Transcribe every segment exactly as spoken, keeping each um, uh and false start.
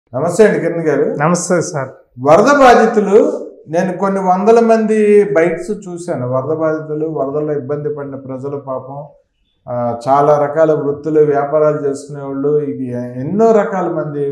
నమస్తే అండి కిరణ్ గారు. నమస్తే సార్. వరద బాధితులు నేను కొన్ని వందల మంది బైట్స్ చూశాను. వరద బాధితులు, వరదల్లో ఇబ్బంది పడిన ప్రజలు పాపం చాలా రకాల వృత్తులు, వ్యాపారాలు చేసుకునే వాళ్ళు, ఇది ఎన్నో రకాల మంది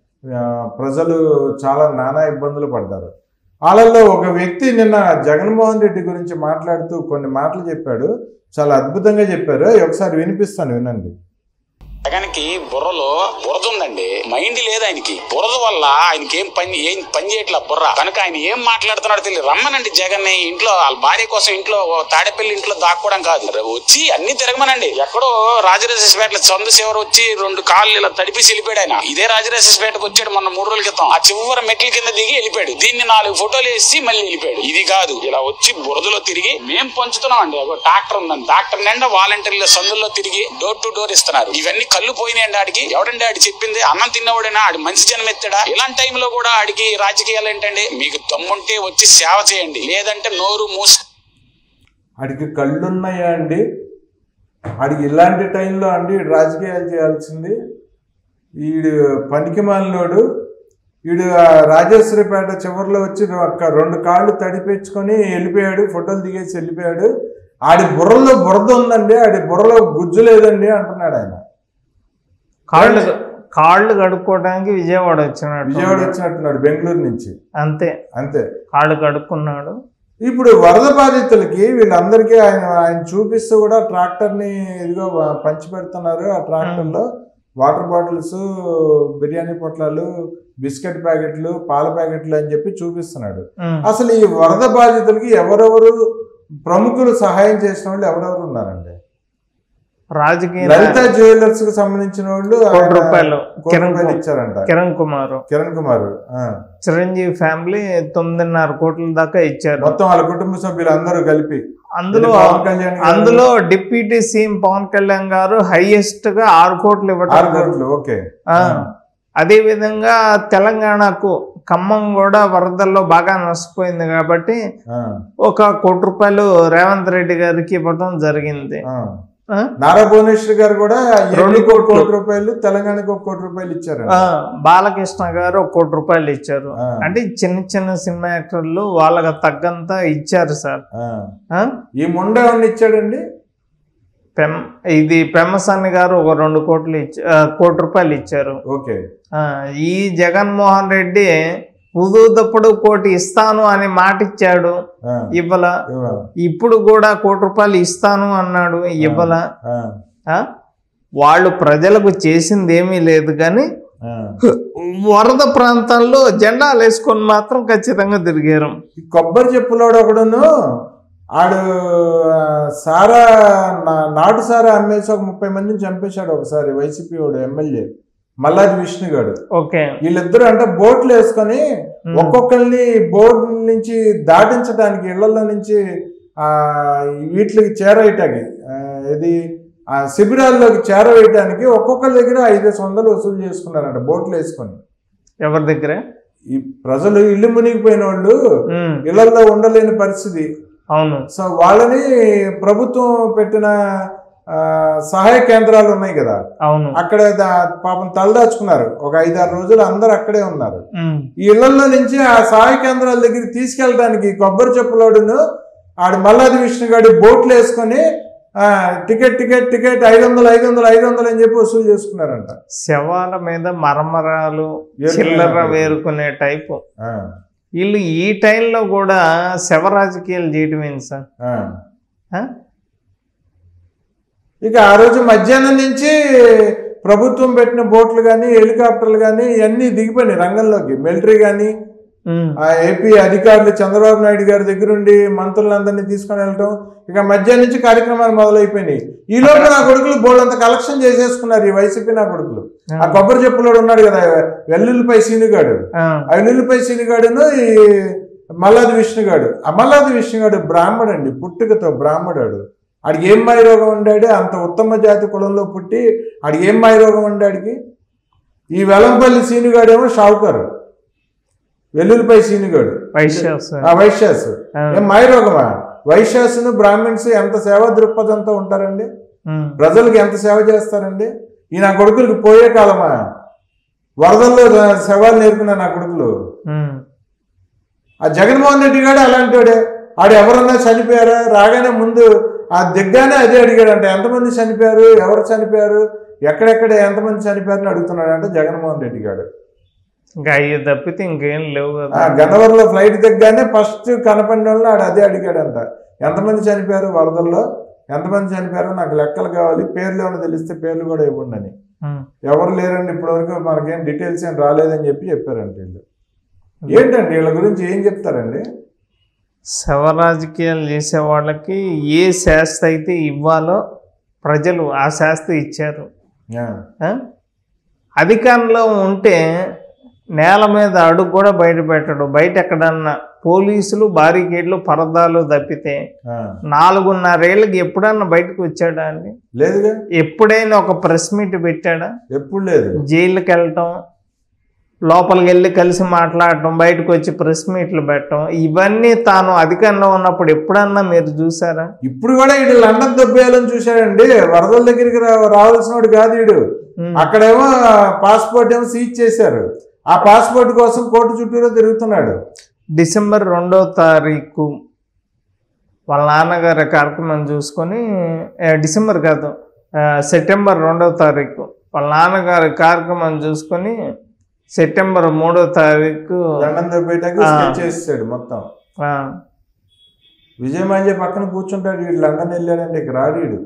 ప్రజలు చాలా నానా ఇబ్బందులు పడ్డారు. వాళ్ళల్లో ఒక వ్యక్తి నిన్న జగన్మోహన్ రెడ్డి గురించి మాట్లాడుతూ కొన్ని మాటలు చెప్పాడు. చాలా అద్భుతంగా చెప్పారు. ఒకసారి వినిపిస్తాను, వినండి. జగన్కి బుర్రలో బురద ఉందండి, మైండ్ లేదు ఆయనకి. బురద వల్ల ఆయనకి ఏం పని ఏం పని చేయట్లా బుర్ర. కనుక ఆయన ఏం మాట్లాడుతున్నాడో తెలియదు. రమ్మనండి జగన్ ని ఇంట్లో, వాళ్ళ భార్య కోసం ఇంట్లో తాడేపల్లి ఇంట్లో దాక్కోవడం కాదు, వచ్చి అన్ని తిరగమనండి. ఎక్కడో రాజరాజేశ్వరపేటలో చందు శివరు వచ్చి రెండు కాళ్ళు ఇలా తడిపేసి వెళ్ళిపోయాడు ఆయన. ఇదే రాజరాజేశ్వరపేటకు వచ్చాడు మొన్న మూడు రోజుల క్రితం. ఆ చివరి మెట్ల కింద దిగి వెళ్ళిపోయాడు. దీన్ని నాలుగు ఫోటోలు వేసి మళ్ళీ వెళ్ళిపోయాడు. ఇది కాదు, ఇలా వచ్చి బురదలో తిరిగి మేము పంచుతున్నాం అండి. ట్రాక్టర్ ఉందండి, ట్రాక్టర్ నిండా వాలంటీర్ల సందుల్లో తిరిగి డోర్ టు డోర్ ఇస్తున్నారు. ఇవన్నీ కళ్ళు పోయినాయండి ఆడికి. ఎవడండి ఆడి చెప్పింది? అన్నం తిన్నవాడైనా ఆడి మంచి జనం ఎత్తాడా? ఇలాంటి టైంలో కూడా ఆడికి రాజకీయాలు ఏంటండి? మీకు దమ్ముంటే వచ్చి సేవ చేయండి, లేదంటే నోరు మూసి. ఆడికి కళ్ళున్నాయా అండి? ఆడికి ఇలాంటి టైంలో అండి రాజకీయాలు చేయాల్సింది. ఈడు పనికి మాలినోడు. వీడు రాజేశ్వరిపేట చివరిలో వచ్చి రెండు కాళ్ళు తడిపించుకొని వెళ్ళిపోయాడు, ఫోటోలు దిగేసి వెళ్ళిపోయాడు. ఆడి బుర్రలో బురద ఉందండి, ఆడి బుర్రలో గుజ్జు లేదండి అంటున్నాడు ఆయన. కాళ్ళు కాళ్ళు కడుక్కోవడానికి విజయవాడ వచ్చినాడు విజయవాడ వచ్చినట్టున్నాడు బెంగళూరు నుంచి. అంతే అంతే కాళ్ళు కడుక్కున్నాడు. ఇప్పుడు వరద బాధితులకి వీళ్ళందరికీ ఆయన ఆయన చూపిస్తూ కూడా ట్రాక్టర్ని ఇదిగో పంచి పెడుతున్నారు. ఆ ట్రాక్టర్లో వాటర్ బాటిల్స్, బిర్యానీ పొట్లాలు, బిస్కెట్ ప్యాకెట్లు, పాల ప్యాకెట్లు అని చెప్పి చూపిస్తున్నాడు. అసలు ఈ వరద బాధితులకి ఎవరెవరు ప్రముఖులు సహాయం చేసిన వాళ్ళు ఎవరెవరు ఉన్నారండి? రాజకీయ లలిత జ్యువెలర్స్ కి సంబంధించిన వాళ్ళు కోటి రూపాయలు ఇచ్చారంట. కిరణ్ కుమార్ కిరణ్ కుమార్ చిరంజీవి ఫ్యామిలీ తొమ్మిదిన్నర కోట్ల దాకా ఇచ్చారు. మొత్తం వాళ్ళ కుటుంబ సభ్యులు అందరూ కలిపి. అందులో అందులో డిప్యూటీ సీఎం పవన్ కళ్యాణ్ గారు హైయెస్ట్ గా ఆరు కోట్లు ఇవ్వటం. ఓకే. అదే విధంగా తెలంగాణకు ఖమ్మం కూడా వరదల్లో బాగా నష్టపోయింది కాబట్టి ఒక కోటి రూపాయలు రేవంత్ రెడ్డి గారికి ఇవ్వడం జరిగింది. నారా భువనేశ్వర్ గారు కూడా రెండు కోట్ల రూపాయలు తెలంగాణకు ఒక కోటి రూపాయలు ఇచ్చారు. బాలకృష్ణ గారు ఒక కోటి రూపాయలు ఇచ్చారు. అంటే చిన్న చిన్న సినిమా యాక్టర్లు వాళ్ళకి తగ్గంత ఇచ్చారు సార్. ఈ ముండ ఏమన్నా ఇచ్చాడండి? పెమ్ ఇది పెమ్మసాని గారు ఒక రెండు కోట్లు ఇచ్చ కోటి రూపాయలు ఇచ్చారు. ఓకే. ఈ జగన్మోహన్ రెడ్డి ఉదూదప్పుడు కోటి ఇస్తాను అని మాట ఇచ్చాడు, ఇవ్వల. ఇప్పుడు కూడా కోటి రూపాయలు ఇస్తాను అన్నాడు, ఇవ్వల. వాళ్ళు ప్రజలకు చేసింది ఏమీ లేదు, కానీ వరద ప్రాంతాల్లో జెండాలు వేసుకొని మాత్రం ఖచ్చితంగా తిరిగారు. కొబ్బరి చెప్పులోడు ఒకడును ఆడు సారా నాటు సారా అమ్మేసి ఒక ముప్పై మందిని చంపేశాడు ఒకసారి వైసీపీ వాడు ఎమ్మెల్యే మల్లాది విష్ణు గారు. ఓకే. వీళ్ళిద్దరు అంటే బోట్లు వేసుకొని ఒక్కొక్కరిని బోట్ నుంచి దాటించడానికి, ఇళ్లలో నుంచి ఆ వీటికి చేరవేయటానికి, ఇది ఆ శిబిరాల్లోకి చేరవేయటానికి ఒక్కొక్కరి దగ్గర ఐదేసి వందలు వసూలు చేసుకున్నారంట బోట్లు వేసుకొని. ఎవరి దగ్గర? ఈ ప్రజలు ఇల్లు మునిగిపోయిన వాళ్ళు, ఇళ్లలో ఉండలేని పరిస్థితి. అవును. సో వాళ్ళని ప్రభుత్వం పెట్టిన సహాయ కేంద్రాలు ఉన్నాయి కదా, అవును, అక్కడ పాపం తలదాచుకున్నారు. ఒక ఐదారు రోజులు అందరు అక్కడే ఉన్నారు. ఈ ఇళ్లలో నుంచి ఆ సహాయ కేంద్రాల దగ్గర తీసుకెళ్ళడానికి కొబ్బరి చెప్పులోడును ఆడు మల్లాది విష్ణు గారి బోట్లు వేసుకొని టికెట్ టికెట్ టికెట్ ఐదు వందలు ఐదు వందలు ఐదు వందలు అని చెప్పి వసూలు చేసుకున్నారంట. శవాల మీద మరమరాలు చిల్లర వేరుకునే టైపు వీళ్ళు. ఈ టైంలో కూడా శవ రాజకీయాలు చేయటం ఏంటి సార్? ఇక ఆ రోజు మధ్యాహ్నం నుంచి ప్రభుత్వం పెట్టిన బోట్లు కానీ, హెలికాప్టర్లు కానీ ఇవన్నీ దిగిపోయినాయి రంగంలోకి. మిలిటరీ కానీ, ఆ ఏపీ అధికారులు చంద్రబాబు నాయుడు గారి దగ్గరుండి మంత్రులందరినీ తీసుకొని వెళ్ళటం. ఇక మధ్యాహ్నం నుంచి కార్యక్రమాలు మొదలైపోయినాయి. ఈ లోపల నా కొడుకులు బోర్డు అంత కలెక్షన్ చేసేసుకున్నారు ఈ వైసీపీ నా కొడుకులు. ఆ కొబ్బరి చెప్పులోడు ఉన్నాడు కదా వెల్లుల్లిపై సీనుగాడు, ఆ వెల్లుల్లిపై సీనుగాడును ఈ మల్లాది విష్ణుగాడు. ఆ మల్లాది విష్ణుగాడు బ్రాహ్మడు అండి, పుట్టుకతో బ్రాహ్మడాడు. ఆడికి ఏం మాయ రోగం ఉండాడు? అంత ఉత్తమ జాతి కులంలో పుట్టి ఆడికి ఏం మాయ రోగం ఉండాడికి? ఈ వెలంపల్లి సీనుగాడేమో షావుకారు, వెల్లుల్లిపై సీనుగాడు వైశ్యాసు. ఏం మాయ రోగమా? వైశ్యాసును బ్రాహ్మణ్స్ ఎంత సేవా దృక్పథంతో ఉంటారండి? ప్రజలకు ఎంత సేవ చేస్తారండి? ఈ నా కొడుకులకి పోయే కాలమా? వరదల్లో శవాలు నేర్పుకున్నా నా కొడుకులు. ఆ జగన్మోహన్ రెడ్డి గారు అలాంటి వాడే. ఆడు ఎవరన్నా చనిపోయారా రాగానే ముందు ఆ దిగ్గానే అదే అడిగాడంట, ఎంతమంది చనిపోయారు, ఎవరు చనిపోయారు, ఎక్కడెక్కడ ఎంతమంది చనిపోయారని అడుగుతున్నాడు అంటే జగన్మోహన్ రెడ్డి గారు. ఇంకా అయ్యి తప్పితే ఇంకేం లేవు కదా. గన్నవరంలో ఫ్లైట్ దిగ్గానే ఫస్ట్ కనపడిన వాళ్ళు ఆడు అదే అడిగాడంట, ఎంతమంది చనిపోయారు వరదల్లో, ఎంతమంది చనిపోయారు నాకు లెక్కలు కావాలి, పేర్లు ఏమైనా తెలిస్తే పేర్లు కూడా ఇవ్వండి అని. ఎవరు లేరండి ఇప్పటివరకు మనకేం డీటెయిల్స్ ఏం రాలేదని చెప్పి చెప్పారండి వీళ్ళు. ఏంటండి వీళ్ళ గురించి ఏం చెప్తారండి? శవ రాజకీయాలు చేసే వాళ్ళకి ఏ శాస్త్ర అయితే ఇవ్వాలో ప్రజలు ఆ శాస్త్ర ఇచ్చారు. అధికారంలో ఉంటే నేల మీద అడుగు కూడా బయట పెట్టడు. బయట ఎక్కడన్నా పోలీసులు బారికేడ్లు పరదాలు తప్పితే నాలుగున్నరేళ్ళకి ఎప్పుడన్నా బయటకు వచ్చాడా అండి? లేదుగా. ఎప్పుడైనా ఒక ప్రెస్ మీట్ పెట్టాడా? ఎప్పుడు లేదు. జైలుకి వెళ్ళటం, లోపలికి వెళ్ళి కలిసి మాట్లాడటం, బయటకు వచ్చి ప్రెస్ మీట్లు పెట్టడం, ఇవన్నీ తాను అధికారంలో ఉన్నప్పుడు ఎప్పుడన్నా మీరు చూసారా? ఇప్పుడు కూడా వీడు లండన్ దొబ్బేయాలని చూశాడండి. వరదల దగ్గరికి రావాల్సిన వాడు కాదు వీడు. అక్కడేమో పాస్పోర్ట్ ఏమో సీజ్ చేశారు. ఆ పాస్పోర్ట్ కోసం కోర్టు చుట్టూలో తిరుగుతున్నాడు. డిసెంబర్ రెండో తారీఖు వాళ్ళ నాన్నగారి కార్యక్రమం చూసుకొని, డిసెంబర్ కాదు సెప్టెంబర్ రెండో తారీఖు వాళ్ళ నాన్నగారి కార్యక్రమం చూసుకొని సెప్టెంబర్ మూడో తారీఖు లండన్ దొబ్బేయడానికి స్కెచ్ చేసాడు మొత్తం. విజయమాల్య పక్కన కూర్చుంటాడు వీడు. లండన్ వెళ్ళాడంటే ఇక రాడు వీడు.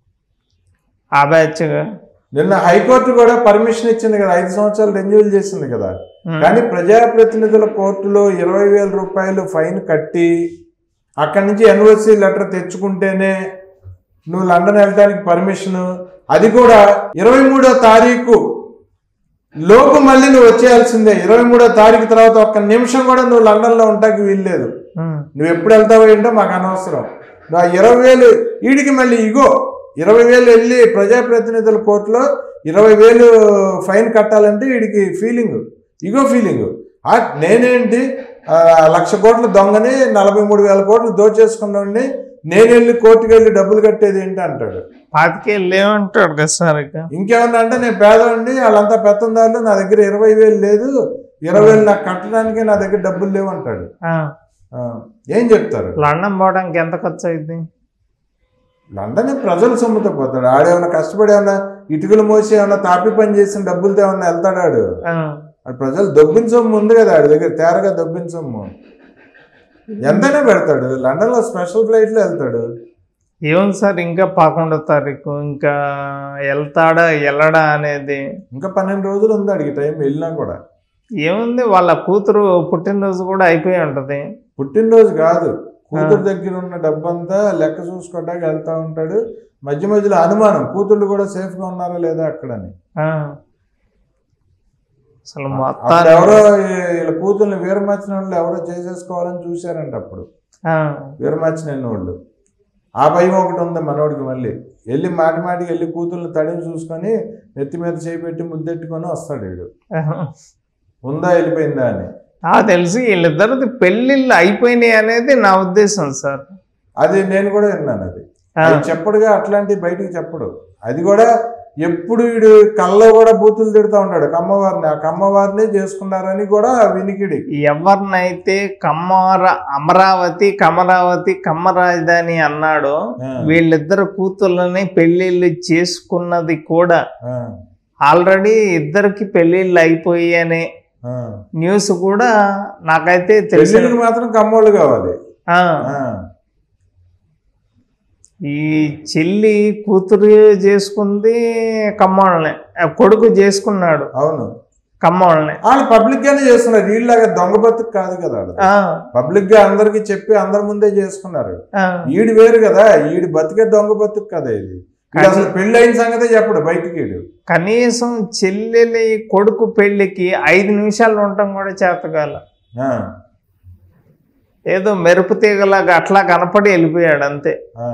ఆ బ్యాచ్గా నిన్న హైకోర్టు కూడా పర్మిషన్ ఇచ్చింది కదా, ఐదు సంవత్సరాలు రెన్యూవల్ చేసింది కదా. కానీ ప్రజాప్రతినిధుల కోర్టులో ఇరవై వేల రూపాయలు ఫైన్ కట్టి అక్కడి నుంచి ఎన్ఓసి లెటర్ తెచ్చుకుంటేనే నువ్వు లండన్ వెళ్ళడానికి పర్మిషన్. అది కూడా ఇరవై మూడో తారీఖు లోపు మళ్ళీ నువ్వు వచ్చేయాల్సిందే. ఇరవై మూడో తారీఖు తర్వాత ఒక్క నిమిషం కూడా నువ్వు లండన్లో ఉంటాకి వీల్లేదు. నువ్వు ఎప్పుడు వెళ్తావో ఏంటో మాకు అనవసరం. నువ్వు ఆ ఇరవై వేలు వీడికి మళ్ళీ ఇగో ఇరవై వేలు వెళ్ళి ప్రజాప్రతినిధుల కోర్టులో ఇరవై వేలు ఫైన్ కట్టాలంటే వీడికి ఫీలింగ్, ఇగో ఫీలింగ్. నేనేంటి లక్ష కోట్ల దొంగని నలభై మూడు వేల కోట్లు దోచేసుకున్నాడిని, నేను వెళ్ళి కోర్టుకు వెళ్ళి డబ్బులు కట్టేది ఏంటి అంటాడు. పాతికేళ్ళు ఏమంటాడు కదా సార్. ఇంకేమన్నా అంటే నేను పేదవాడిని, వాళ్ళంతా పెత్తందారులు, నా దగ్గర ఇరవై వేలు లేదు, ఇరవై వేలు నాకు కట్టడానికి నా దగ్గర డబ్బులు లేవు అంటాడు. ఏం చెప్తారు? లండన్ పోవడానికి ఎంత ఖర్చు అయింది? లండన్ ప్రజల సొమ్ముతో పోతాడు. ఆడేమన్నా కష్టపడి ఏమన్నా ఇటుకలు మోసి ఏమన్నా తాపి పని చేసిన డబ్బులతో ఏమన్నా వెళ్తాడు ఆడు? ప్రజలు దొబ్బిన సొమ్ము ఉంది కదా ఆడి దగ్గర, తేరగా దొబ్బిన సొమ్ము ఎంతైనా పెడతాడు. లండన్ లో స్పెషల్ ఫ్లైట్ లో వెళ్తాడు. ఏముంది సార్ ఇంకా పదకొండో తారీఖు ఇంకా వెళ్తాడా వెళ్ళడా అనేది ఇంకా పన్నెండు రోజులు ఉంది అడిగి టైం. వెళ్ళినా కూడా ఏముంది, వాళ్ళ కూతురు పుట్టినరోజు కూడా అయిపోయి ఉంటది. పుట్టినరోజు కాదు, కూతురు దగ్గర ఉన్న డబ్బంతా లెక్క చూసుకోవడానికి వెళ్తా ఉంటాడు. మధ్య మధ్యలో అనుమానం కూతుళ్ళు కూడా సేఫ్ గా ఉన్నారా లేదా అక్కడని. అసలు ఎవరో వీళ్ళ కూతుర్ని వీరమాచిన వాళ్ళు ఎవరో చేసేసుకోవాలని చూశారంట అప్పుడు. వీరమాచిన వాళ్ళు ఆ భయం ఒకటి ఉంది మనోడికి. మళ్ళీ వెళ్ళి మాటి మాటికి వెళ్ళి కూతుర్ని తడిని చూసుకొని నెత్తి మీద చేపెట్టి ముద్దెట్టుకొని వస్తాడు వీడు, ఉందా వెళ్ళిపోయిందా అని. తెలిసి వీళ్ళిద్దరిది పెళ్ళిళ్ళు అయిపోయినాయి అనేది నా ఉద్దేశం సార్. అది నేను కూడా విన్నాను. అది చెప్పడుగా అట్లాంటివి బయటికి చెప్పడు. అది కూడా ఎప్పుడు వీడు కళ్ళలో కూడా బూతులు తిడుతూ ఉంటాడు కమ్మవారిని. ఆ కమ్మవారిని చేసుకున్నారని కూడా వినికిడి. ఎవరినైతే కమ్మర అమరావతి కమరావతి కమ్మ రాజధాని అన్నాడో వీళ్ళిద్దరు కూతుర్లని పెళ్లిళ్ళు చేసుకున్నది కూడా ఆల్రెడీ ఇద్దరికి పెళ్లిళ్ళు అయిపోయి అనే న్యూస్ కూడా నాకైతే తెలిసి మాత్రం కమ్మోళ్ళు కావాలి. ఈ చెల్లి కూతురు చేసుకుంది కమ్మోళ్ళని, కొడుకు చేసుకున్నాడు అవును కమ్మోళ్ళని. వాళ్ళు పబ్లిక్ గానే చేస్తున్నారు, వీళ్ళలాగా దొంగ బతుకు కాదు కదా. పబ్లిక్ గా అందరికి చెప్పి అందరి ముందే చేసుకున్నారు. ఈడు వేరు కదా, ఈడు బతికే దొంగ బతుకు కదా ఇది. అసలు పెళ్లి అయిన సంగతే చెప్పడు బయటికి. కనీసం చెల్లెలి కొడుకు పెళ్లికి ఐదు నిమిషాలు ఉండటం కూడా చేతగాల. ఏదో మెరుపు తీగలాగా అట్లా కనపడి వెళ్ళిపోయాడు అంతే.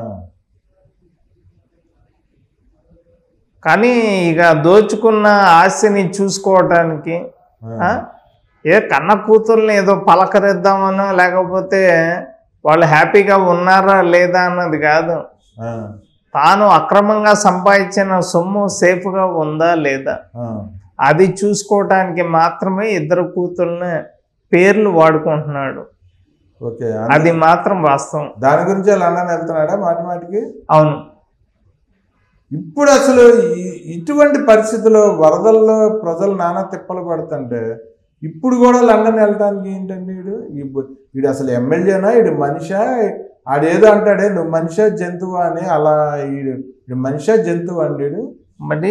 కానీ ఇక దోచుకున్న ఆస్తిని చూసుకోవటానికి ఏ కన్న కూతుర్ని ఏదో పలకరిద్దామనో లేకపోతే వాళ్ళు హ్యాపీగా ఉన్నారా లేదా అన్నది కాదు, తాను అక్రమంగా సంపాదించిన సొమ్ము సేఫ్గా ఉందా లేదా అది చూసుకోవటానికి మాత్రమే ఇద్దరు కూతుర్ని పేర్లు వాడుకుంటున్నాడు. ఓకే, అది మాత్రం వాస్తవం. దాని గురించి లండన్ వెళ్తున్నాడా మాటి మాటికి? అవును. ఇప్పుడు అసలు ఇటువంటి పరిస్థితుల్లో వరదల్లో ప్రజలు నానా తిప్పలు పడుతుంటే ఇప్పుడు కూడా లండన్ వెళ్ళటానికి ఏంటండి? వీడు వీడు అసలు ఎమ్మెల్యేనా, వీడు మనిషా? ఆడేదో అంటాడే నువ్వు మనిషా జంతువా అని, అలా వీడు వీడు మనిషా జంతువు అండి. మరి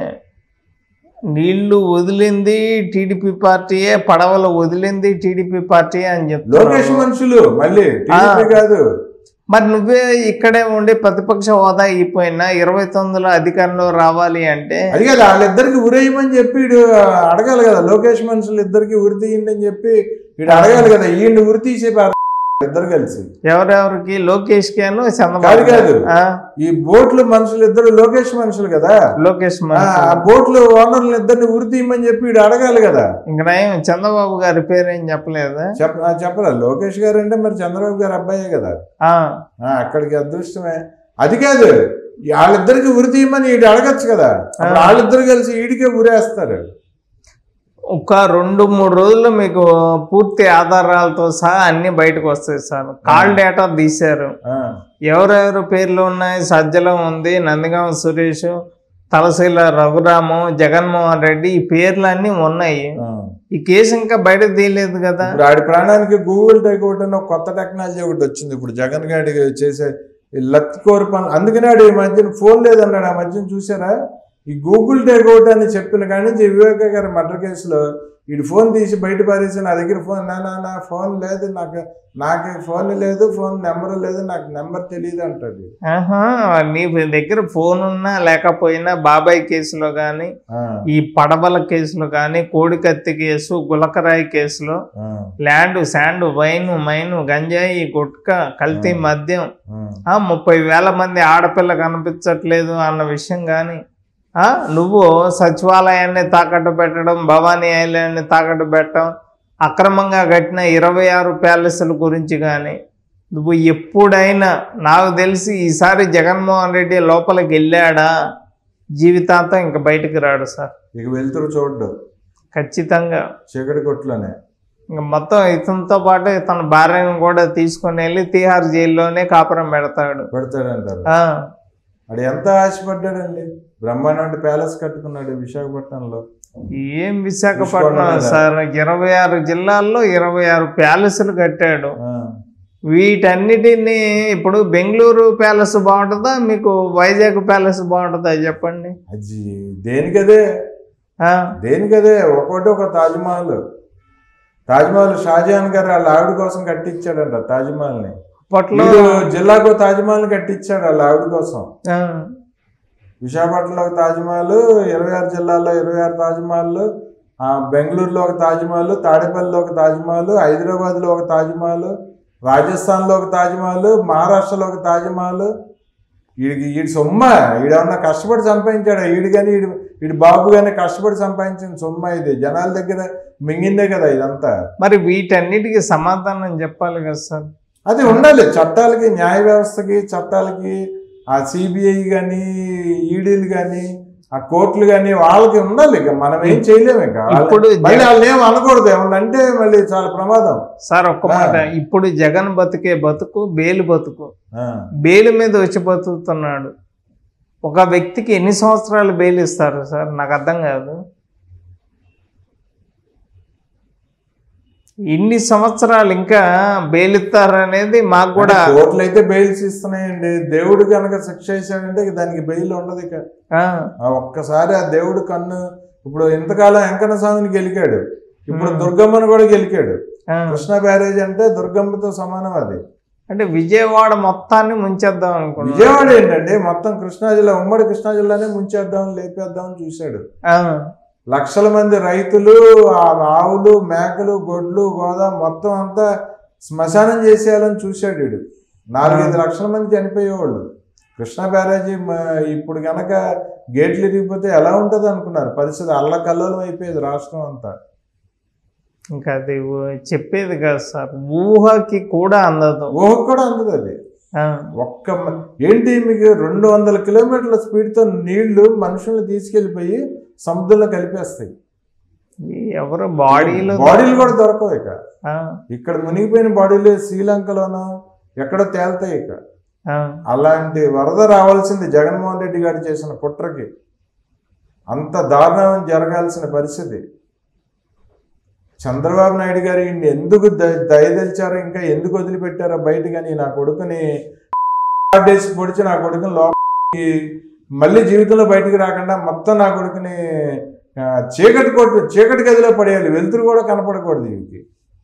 నీళ్లు వదిలింది టీడీపీ పార్టీయే, పడవలు వదిలింది టీడీపీ పార్టీయే అని చెప్తారు లోకేష్ మనుషులు, మళ్ళీ టీడీపీ కాదు. మరి నువ్వే ఇక్కడే ఉండి ప్రతిపక్ష హోదా అయిపోయినా ఇరవై తొమ్మిదిలో అధికారంలో రావాలి అంటే అది కదా, వాళ్ళిద్దరికి ఉరేయమని చెప్పి వీడు అడగాలి కదా. లోకేష్ మనుషులు ఇద్దరికి ఉరి తీయండి అని చెప్పి వీడు అడగాలి కదా. ఈయన్ని ఉరి తీసే ఇద్దరు కలిసి ఎవరెవరికి? లోకేష్ కేను కాదు చంద్రబాబు కాదు, ఈ బోట్లు మనుషులు ఇద్దరు లోకేష్ మనుషులు కదా. లోకేష్ ఆ బోట్లు ఓనర్లు ఇద్దరిని ఉరి తీయమని చెప్పి వీడు అడగాలి కదా. ఇంకా చంద్రబాబు గారి పేరు ఏం చెప్పలేదా? చెప్ప చెప్పరా? లోకేష్ గారు అంటే మరి చంద్రబాబు గారు అబ్బాయే కదా. అక్కడికి అదృష్టమే. అది కాదు, వాళ్ళిద్దరికి ఉరి తీయమని వీడు అడగచ్చు కదా. వాళ్ళిద్దరు కలిసి వీడికే ఉరేస్తారు. ఒక రెండు మూడు రోజుల్లో మీకు పూర్తి ఆధారాలతో సహా అన్ని బయటకు వస్తాయి సార్. కాల్ డేటా తీశారు, ఎవరెవరు పేర్లు ఉన్నాయి. సజ్జలం ఉంది, నందిగామ సురేష్, తలశీల రఘురాము, జగన్మోహన్ రెడ్డి, ఈ పేర్లన్నీ ఉన్నాయి. ఈ కేసు ఇంకా బయటకు తీయలేదు కదా. ఆడి ప్రాణానికి గూగుల్ టేక్అవుట్ అని ఒక కొత్త టెక్నాలజీ ఒకటి వచ్చింది ఇప్పుడు జగన్ గారి చేసే లత్కోర్ పనులు. అందుకనే ఆడు ఈ మధ్యన ఫోన్ లేదన్నాడు. ఆ మధ్యన చూసారా? ఈ గూగుల్ టేక్అవుట్ అని చెప్పిన కానీ వివేక గారి మర్డర్ కేసులో వీడు ఫోన్ తీసి బయట పారేసి నా దగ్గర ఫోన్ నా నా ఫోన్ లేదు, నాకు నాకు ఫోన్ లేదు, ఫోన్ నెంబర్ లేదు, నాకు నెంబర్ తెలియదు అంటాడు. నీ దగ్గర ఫోన్ ఉన్నా లేకపోయినా బాబాయ్ కేసులో కానీ, ఈ పడవల కేసులో కానీ, కోడికత్తి కేసు, గులకరాయి కేసులో ల్యాండ్ శాండ్ వైన్ మైన్ గంజాయి గుట్కా కల్తీ మద్యం, ముప్పై వేల మంది ఆడపిల్ల కనిపించట్లేదు అన్న విషయం కానీ, నువ్వు సచివాలయాన్ని తాకట్టు పెట్టడం, భవానీ ఐలాండ్ని తాకట్టు పెట్టడం, అక్రమంగా కట్టిన ఇరవై ఆరు ప్యాలెస్ల గురించి కానీ నువ్వు ఎప్పుడైనా, నాకు తెలిసి ఈసారి జగన్మోహన్ రెడ్డి లోపలికి వెళ్ళాడా జీవితాంతం ఇంకా బయటికి రాడు సార్. ఇక వెళ్తురు చూడ్డు ఖచ్చితంగా చీకటి కొట్లోనే. ఇంకా మొత్తం ఇతనితో పాటు తన భార్యను కూడా తీసుకొని వెళ్ళి తీహార్ జైల్లోనే కాపురం పెడతాడు పెడతాడంటారు. అది ఎంత ఆశపడ్డాడండి. బ్రహ్మాండ ప్యాలెస్ కట్టుకున్నాడు విశాఖపట్నంలో. ఏం విశాఖపట్నం సార్, ఇరవై ఆరు జిల్లాల్లో ఇరవై ఆరు ప్యాలెస్లు కట్టాడు. వీటన్నిటిని ఇప్పుడు బెంగళూరు ప్యాలెస్ బాగుంటుందా, మీకు వైజాగ్ ప్యాలెస్ బాగుంటుందా చెప్పండి? అది దేనికదే దేనికదే ఒక్కొక్కటి ఒక తాజ్మహల్. తాజ్మహల్ షాజహాన్ గారు వాళ్ళ ఆవిడ కోసం కట్టించాడంట తాజ్మహల్ని. అప్పట్లో జిల్లాకు తాజ్మహల్ కట్టించాడు వాళ్ళ ఆవిడ కోసం. విశాఖపట్నంలో ఒక తాజ్మహల్, ఇరవై ఆరు జిల్లాల్లో ఇరవై ఆరు తాజ్మహల్, బెంగళూరులో ఒక తాజ్మహల్, తాడేపల్లిలో ఒక తాజ్మహల్, హైదరాబాద్లో ఒక తాజ్మహల్, రాజస్థాన్లో ఒక తాజ్మహల్, మహారాష్ట్రలో ఒక తాజ్మహల్. వీడికి వీడి సొమ్మ, వీడేమన్నా కష్టపడి సంపాదించాడు వీడు కానీ, వీడు వీడి బాబు కానీ కష్టపడి సంపాదించిన సొమ్మ ఇది. జనాల దగ్గర మింగిందే కదా ఇదంతా. మరి వీటన్నిటికీ సమాధానం చెప్పాలి కదా సార్. అది ఉండాలి చట్టాలకి, న్యాయ వ్యవస్థకి, చట్టాలకి. ఆ సిబిఐ కానీ, ఈడీలు కానీ, ఆ కోర్టులు కానీ వాళ్ళకి ఉండాలి. ఇక మనం ఏం చేయలేము. ఇక ఇప్పుడు మళ్ళీ వాళ్ళు ఏం అనకూడదు, ఏమన్నా అంటే మళ్ళీ చాలా ప్రమాదం సార్. ఒక్క మాట, ఇప్పుడు జగన్ బతుకే బతుకు బెయిల్ బతుకు. బెయిల్ మీద వచ్చి బతుకుతున్నాడు. ఒక వ్యక్తికి ఎన్ని సంవత్సరాలు బెయిల్ ఇస్తారు సార్? నాకు అర్థం కాదు. ఇన్ని సంవత్సరాలు ఇంకా బెయిల్ ఇస్తారనేది మాకు కూడా. కోర్టులు అయితే బెయిల్స్ ఇస్తున్నాయండి. దేవుడు కనుక శిక్ష వేసాడంటే దానికి బెయిల్ ఉండదు. ఇక ఒక్కసారి ఆ దేవుడు కన్ను, ఇప్పుడు ఇంతకాలం వెంకన్న స్వామిని గెలికాడు, ఇప్పుడు దుర్గమ్మను కూడా గెలికాడు. కృష్ణా బ్యారేజ్ అంటే దుర్గమ్మతో సమానం. అది అంటే విజయవాడ మొత్తాన్ని ముంచేద్దాం అనుకున్నాడు. విజయవాడ ఏంటంటే మొత్తం కృష్ణా జిల్లా, ఉమ్మడి కృష్ణా జిల్లానే ముంచేద్దాం, లేపేద్దామని చూశాడు. లక్షల మంది రైతులు, ఆవులు, మేకలు, గొడ్లు, గోదాం మొత్తం అంతా శ్మశానం చేసేయాలని చూశాడు వీడు. నాలుగైదు లక్షల మంది చనిపోయేవాళ్ళు. కృష్ణా బ్యారేజీ ఇప్పుడు కనుక గేట్లు ఇరిగిపోతే ఎలా ఉంటుంది అనుకున్నారు పరిస్థితి? అల్లకల్లోలం అయిపోయేది రాష్ట్రం అంతా. ఇంకా అది చెప్పేది కాదు సార్, ఊహకి కూడా అందదు. ఊహకు కూడా అందదు అది. ఒక్క ఏంటి మీకు రెండు వందల కిలోమీటర్ల స్పీడ్తో నీళ్లు మనుషుల్ని తీసుకెళ్ళిపోయి సముద్రంలో కలిపేస్తాయి. ఎవరు బాడీలో బాడీలు కూడా దొరకవు ఇక. ఇక్కడ మునిగిపోయిన బాడీలు శ్రీలంకలోనో ఎక్కడో తేలుతాయి ఇక. అలాంటి వరద రావాల్సింది జగన్మోహన్ రెడ్డి గారు చేసిన కుట్రకి. అంత దారుణం జరగాల్సిన పరిస్థితి. చంద్రబాబు నాయుడు గారు ఎందుకు దయదలిచారో, ఇంకా ఎందుకు వదిలిపెట్టారో బయట, కానీ నా కొడుకుని డేస్ పొడిచి నా కొడుకుని లోపలికి మళ్ళీ జీవితంలో బయటికి రాకుండా మొత్తం నా కొడుకుని చీకటి కొట్టు చీకటి గదిలో పడేయాలి. వెలుతురు కూడా కనపడకూడదు వీరికి.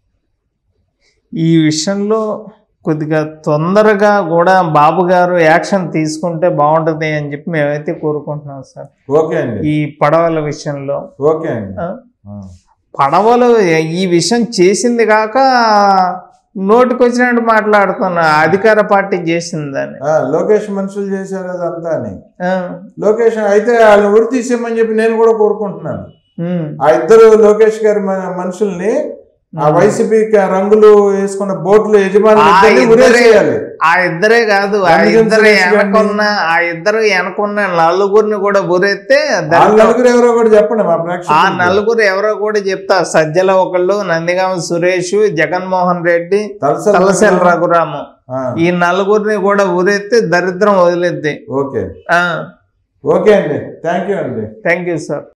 ఈ విషయంలో కొద్దిగా తొందరగా కూడా బాబు గారు యాక్షన్ తీసుకుంటే బాగుంటుంది అని చెప్పి మేమైతే కోరుకుంటున్నాం సార్. ఓకే అండి. ఈ పడవల విషయంలో ఓకే అండి. పడవలు ఈ విషయం చేసింది కాక నోటికి వచ్చినట్టు మాట్లాడుతున్నా అధికార పార్టీ చేసిందని. లోకేష్ మనుషులు చేశారు అదంతా అని. లోకేష్ అయితే వాళ్ళని ఉరి తీసేయమని చెప్పి నేను కూడా కోరుకుంటున్నాను. ఆ ఇద్దరు లోకేష్ గారి మనుషుల్ని ఆ వైసీపీ రంగులు వేసుకున్న బోట్లు యజమాని ఆ ఇద్దరే కాదు, ఆ ఇద్దరు వెనకున్న ఆ ఇద్దరు వెనకున్న నలుగురిని కూడా బురెత్తే నలుగురు ఎవరో కూడా చెప్పండి మా ప్రేక్షకులు. ఆ నలుగురు ఎవరో కూడా చెప్తా. సజ్జల ఒకళ్ళు, నందిగామ సురేష్, జగన్మోహన్ రెడ్డి, తలసెల రఘురాము, ఈ నలుగురిని కూడా ఊరెత్తే దరిద్రం వదిలేద్ది. ఓకే ఓకే అండి. థ్యాంక్ యూ అండి. Thank you sir.